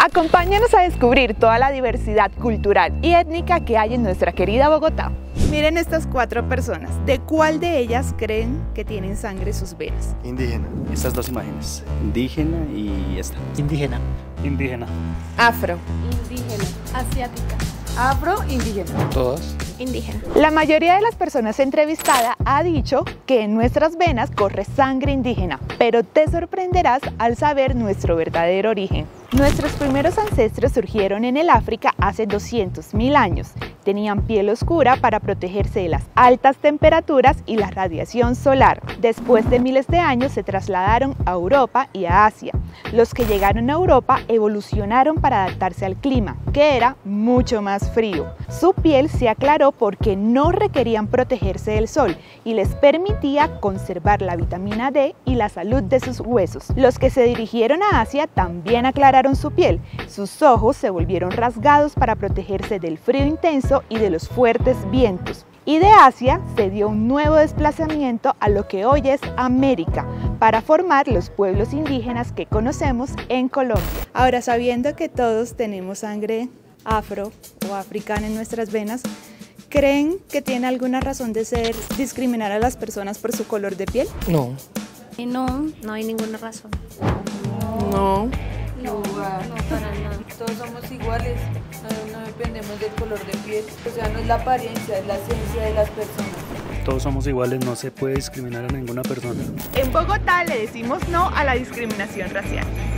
Acompáñanos a descubrir toda la diversidad cultural y étnica que hay en nuestra querida Bogotá. Miren estas 4 personas. ¿De cuál de ellas creen que tienen sangre en sus venas? Indígena. Estas 2 imágenes, indígena y esta. Indígena. Indígena. Afro. Indígena. Asiática. Afro, indígena. Todos. Indígena. La mayoría de las personas entrevistadas ha dicho que en nuestras venas corre sangre indígena, pero te sorprenderás al saber nuestro verdadero origen. Nuestros primeros ancestros surgieron en el África hace 200.000 años. Tenían piel oscura para protegerse de las altas temperaturas y la radiación solar. Después de miles de años se trasladaron a Europa y a Asia. Los que llegaron a Europa evolucionaron para adaptarse al clima, que era mucho más frío. Su piel se aclaró porque no requerían protegerse del sol y les permitía conservar la vitamina D y la salud de sus huesos. Los que se dirigieron a Asia también aclararon su piel. Sus ojos se volvieron rasgados para protegerse del frío intenso y de los fuertes vientos. Y de Asia se dio un nuevo desplazamiento a lo que hoy es América, para formar los pueblos indígenas que conocemos en Colombia. Ahora, sabiendo que todos tenemos sangre afro o africana en nuestras venas, ¿creen que tiene alguna razón de ser discriminar a las personas por su color de piel? No. No hay ninguna razón. No. No, para nada. Todos somos iguales, no dependemos del color de piel, o sea, no es la apariencia, es la esencia de las personas. Todos somos iguales, no se puede discriminar a ninguna persona. En Bogotá le decimos no a la discriminación racial.